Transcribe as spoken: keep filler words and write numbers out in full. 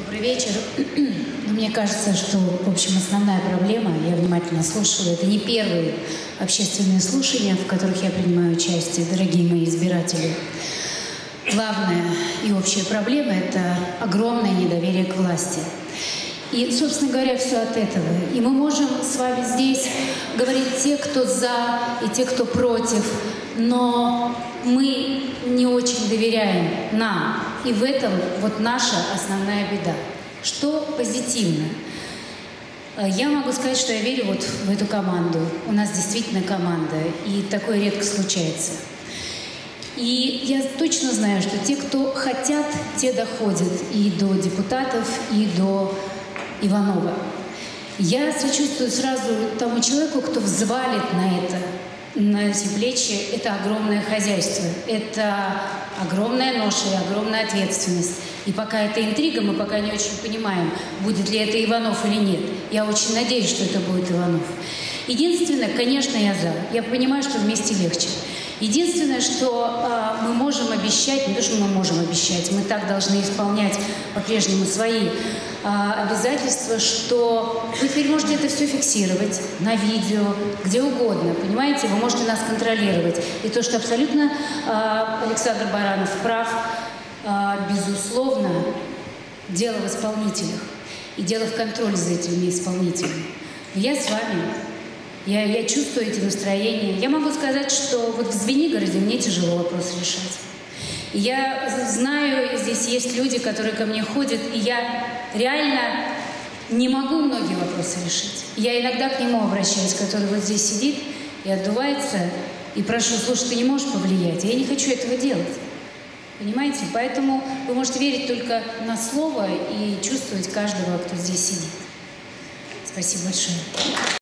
Добрый вечер. Мне кажется, что, в общем, основная проблема, я внимательно слушала, это не первые общественные слушания, в которых я принимаю участие, дорогие мои избиратели. Главная и общая проблема – это огромное недоверие к власти. И, собственно говоря, все от этого. И мы можем с вами здесь говорить те, кто за, и те, кто против, но мы не очень доверяем нам. И в этом вот наша основная беда. Что позитивно? Я могу сказать, что я верю вот в эту команду. У нас действительно команда, и такое редко случается. И я точно знаю, что те, кто хотят, те доходят и до депутатов, и до Иванова. Я сочувствую сразу тому человеку, кто взвалит на это, на эти плечи, это огромное хозяйство, это огромная ноша и огромная ответственность. И пока это интрига, мы пока не очень понимаем, будет ли это Иванов или нет. Я очень надеюсь, что это будет Иванов. Единственное, конечно, я за. Я понимаю, что вместе легче. Единственное, что э, мы можем обещать, не то, что мы можем обещать, мы так должны исполнять по-прежнему свои э, обязательства, что вы теперь можете это все фиксировать на видео, где угодно, понимаете? Вы можете нас контролировать. И то, что абсолютно э, Александр Баранов прав, э, безусловно, дело в исполнителях и дело в контроле за этими исполнителями. Я с вами. Я, я чувствую эти настроения. Я могу сказать, что вот в Звенигороде мне тяжело вопрос решать. Я знаю, здесь есть люди, которые ко мне ходят, и я реально не могу многие вопросы решить. Я иногда к нему обращаюсь, который вот здесь сидит и отдувается, и прошу: слушай, ты не можешь повлиять? Я не хочу этого делать. Понимаете? Поэтому вы можете верить только на слово и чувствовать каждого, кто здесь сидит. Спасибо большое.